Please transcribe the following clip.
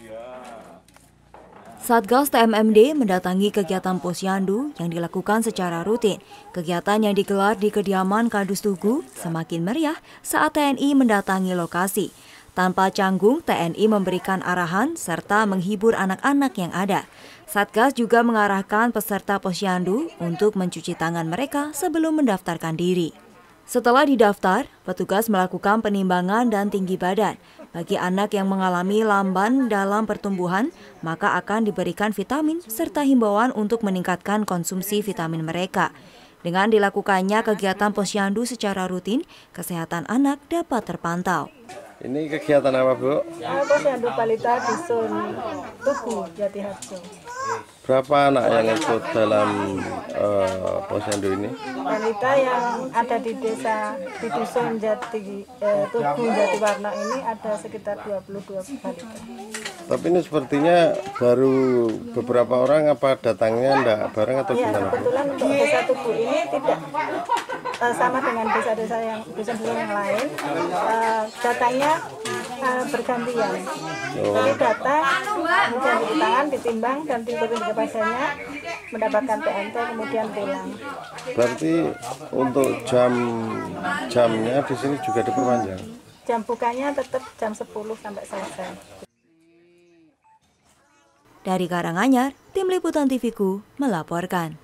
Satgas TMMD mendatangi kegiatan Posyandu yang dilakukan secara rutin. Kegiatan yang digelar di kediaman Kadus Tugu semakin meriah saat TNI mendatangi lokasi. Tanpa canggung, TNI memberikan arahan serta menghibur anak-anak yang ada. Satgas juga mengarahkan peserta Posyandu untuk mencuci tangan mereka sebelum mendaftarkan diri. Setelah didaftar, petugas melakukan penimbangan dan tinggi badan. Bagi anak yang mengalami lamban dalam pertumbuhan, maka akan diberikan vitamin serta himbauan untuk meningkatkan konsumsi vitamin mereka. Dengan dilakukannya kegiatan Posyandu secara rutin, kesehatan anak dapat terpantau. Ini kegiatan apa, Bu? Posyandu Balita Dusun Tugu, Jatiharjo. Berapa anak yang ikut dalam Posyandu ini? Balita yang ada di desa di Dusun Tugu Jatiwarna ini ada sekitar 22 balita. Tapi ini sepertinya baru beberapa orang, apa datangnya enggak bareng atau Ya, gimana? kebetulan untuk desa Tugu ini tidak sama dengan desa-desa yang dusun-dusun yang lain. Datangnya bergantian. Jadi datang, kemudian cuci tangan, ditimbang dan diberi kepadanya, mendapatkan PNT kemudian pulang. Berarti untuk jamnya di sini juga diperpanjang. Jam bukanya tetap jam 10 sampai selesai. Dari Karanganyar, Tim Liputan TVku melaporkan.